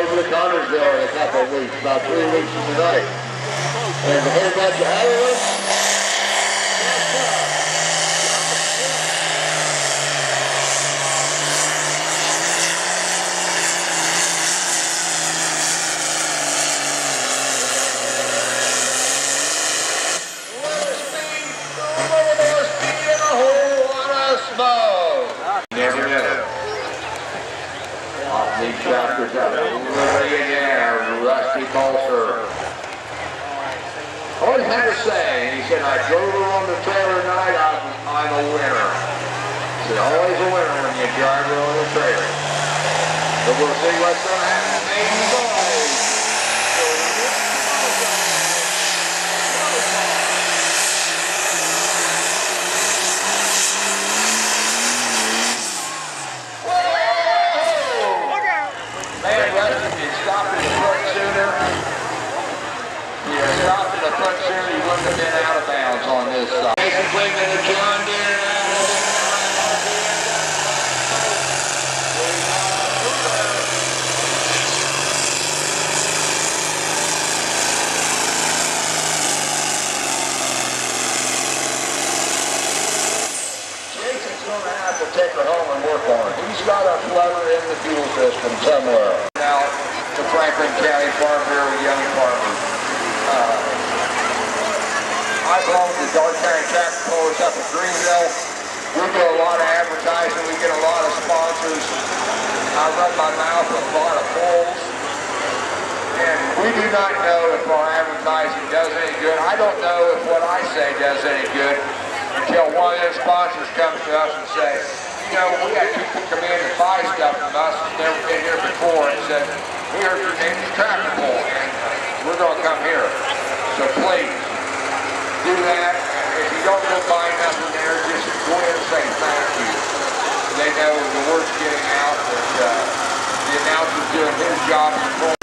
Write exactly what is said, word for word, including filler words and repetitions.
over to Connersville in a couple of weeks, about three weeks from tonight. And a whole bunch of Iowa. Never knew. Off these chapters of Millionaire, Rusty Bolster. Always had to say, he said, I drove her on the trailer tonight, I'm, I'm a winner. He said, always a winner when you drive her on the trailer. But we'll see what's going to happen, baby boys. Stopped in the front sooner. If you had stopped in the front sooner, you wouldn't have been out of bounds on this side. Jason Cleveland and John Deere. Jason's going to have to take her home and work on it. He's got a flutter in the fuel system somewhere. Now, the Franklin County Farm Bureau Young Farmer. Uh, I belong to the Dark County Tractor Pullers up at Greenville. We do a lot of advertising. We get a lot of sponsors. I run my mouth with a lot of polls. And we do not know if our advertising does any good. I don't know if what I say does any good until one of their sponsors comes to us and says, you know, we had people come in and buy stuff from us that's never been here before and said, we heard your name is Tractor Pull, and we're going to come here. So please, do that. If you don't go buy nothing there, just go in and say thank you. They know the word's getting out that uh, the announcer's doing his job.